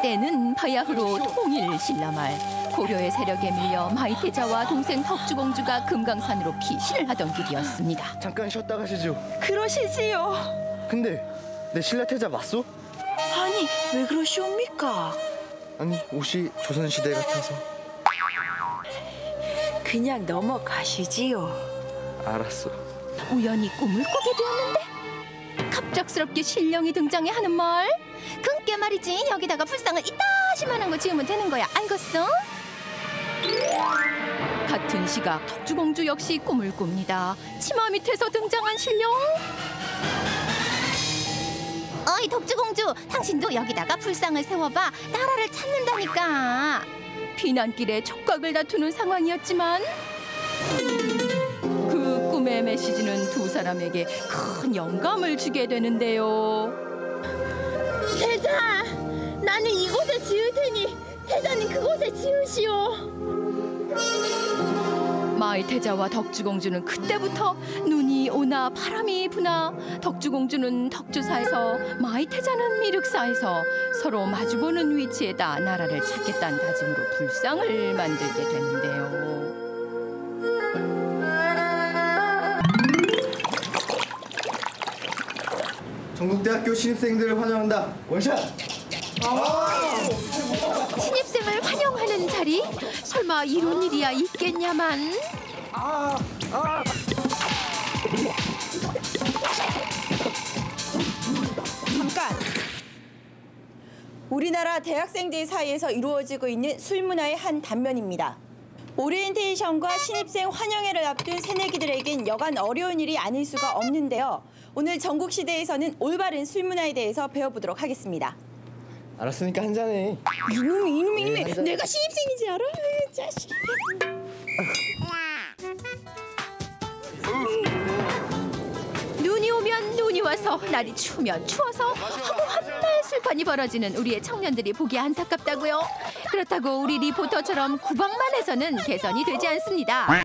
때는 바야흐로 통일 신라말. 고려의 세력에 밀려 마이태자와 동생 덕주공주가 금강산으로 피신을 하던 길이었습니다. 잠깐 쉬었다 가시죠. 그러시지요. 근데 내 신라태자 맞소? 아니, 왜 그러시옵니까? 아니, 옷이 조선시대 같아서. 그냥 넘어가시지요. 알았어. 우연히 꿈을 꾸게 되었는데 갑작스럽게 신령이 등장해 하는 말. 그게 말이지, 여기다가 불상을 이따시만한 거 지으면 되는 거야. 알겠어? 같은 시각 덕주공주 역시 꿈을 꿉니다. 치마 밑에서 등장한 신령. 어이 덕주공주, 당신도 여기다가 불상을 세워봐. 나라를 찾는다니까. 비난길에 촉각을 다투는 상황이었지만 그 꿈의 메시지는 두 사람에게 큰 영감을 주게 되는데요. 태자, 나는 이곳에 지을 테니 태자는 그곳에 지으시오. 마이태자와 덕주공주는 그때부터 눈이 오나 바람이 부나 덕주공주는 덕주사에서 마이태자는 미륵사에서 서로 마주보는 위치에다 나라를 찾겠다는 다짐으로 불상을 만들게 되는데요. 전국대학교 신입생들을 환영한다. 원샷! 신입생을 환영하는 자리? 설마 이런 일이야 있겠냐만. 잠깐! 우리나라 대학생들 사이에서 이루어지고 있는 술문화의 한 단면입니다. 오리엔테이션과 신입생 환영회를 앞둔 새내기들에겐 여간 어려운 일이 아닐 수가 없는데요. 오늘 전국시대에서는 올바른 술문화에 대해서 배워보도록 하겠습니다. 알았으니까 한잔해. 이놈이 네, 한잔. 내가 신입생인지 알아? 이 자식. 눈이 오면 눈이 와서 날이 추우면 추워서 하고 한날 술판이 벌어지는 우리의 청년들이 보기 안타깝다고요. 그렇다고 우리 리포터처럼 구박만 해서는 개선이 되지 않습니다.